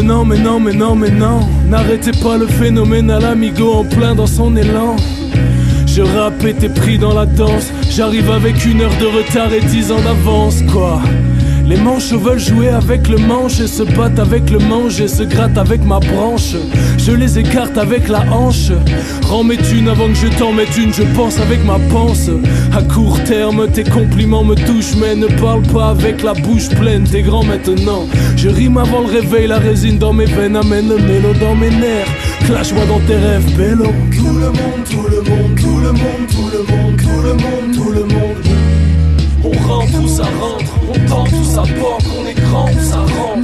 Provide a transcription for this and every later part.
Mais non, mais non, mais non, mais non, n'arrêtez pas le phénomène à l'amigo en plein dans son élan. Je rappe et t'es pris dans la danse. J'arrive avec 1 heure de retard et 10 ans d'avance, quoi. Les manchots veulent jouer avec le manche et se battent avec le manche et se grattent avec ma branche. Je les écarte avec la hanche. Rends mes thunes avant que je t'en mette une, je pense avec ma panse. À court terme, tes compliments me touchent, mais ne parle pas avec la bouche pleine, t'es grand maintenant. Je rime avant le réveil, la résine dans mes veines amène le mélo dans mes nerfs. Clash-moi dans tes rêves, bello. Tout le monde, tout le monde, tout le monde, tout le monde, tout le monde, tout le monde. On rentre où ça rentre, on tente où ça porte, on est grand où ça rentre.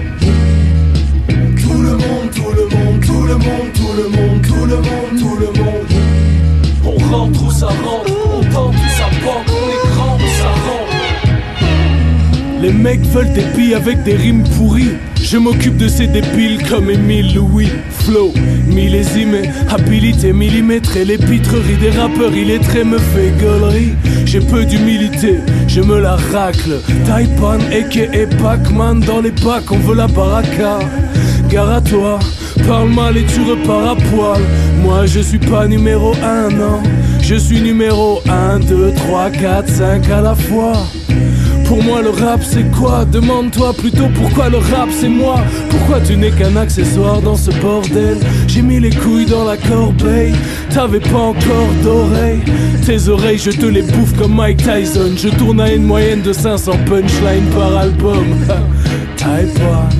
Tout le monde, tout le monde, tout le monde, tout le monde, tout le monde, tout le monde. On rentre où ça rentre, on tente où ça porte, on est grand où ça rentre. Les mecs veulent des billes avec des rimes pourries. Je m'occupe de ces débiles comme Émile Louis. Flow, millésime, habilité millimétrée. L'épitrerie des rappeurs illettrés me fait gueulerie. J'ai peu d'humilité, je me la racle. Taipan, aka Pac-Man, dans les packs on veut la baraka. Gare à toi, parle mal et tu repars à poil. Moi je suis pas numéro 1, non. Je suis numéro 1, 2, 3, 4, 5 à la fois. Pour moi le rap c'est quoi? Demande-toi plutôt pourquoi le rap c'est moi. Pourquoi tu n'es qu'un accessoire dans ce bordel? J'ai mis les couilles dans la corbeille. T'avais pas encore d'oreilles. Tes oreilles je te les bouffe comme Mike Tyson. Je tourne à une moyenne de 500 punchlines par album. Type one.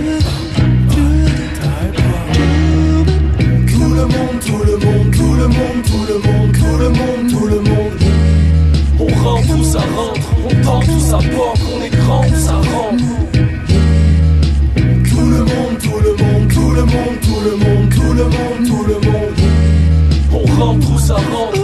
Tout le monde, tout le monde, tout le monde, tout le monde, tout le monde, tout le monde. On rentre où ça rentre, on tente où ça porte, on est grand où ça rentre. Tout le monde, tout le monde, tout le monde, tout le monde, tout le monde, tout le monde. On rentre où ça rentre.